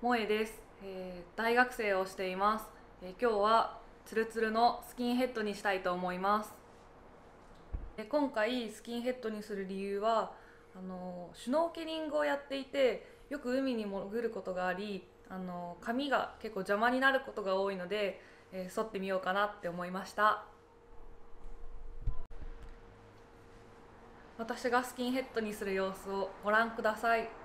萌えです。大学生をしています。今日はツルツルのスキンヘッドにしたいと思います。今回スキンヘッドにする理由はシュノーケリングをやっていてよく海に潜ることがあり、髪が結構邪魔になることが多いので、剃ってみようかなって思いました。私がスキンヘッドにする様子をご覧ください。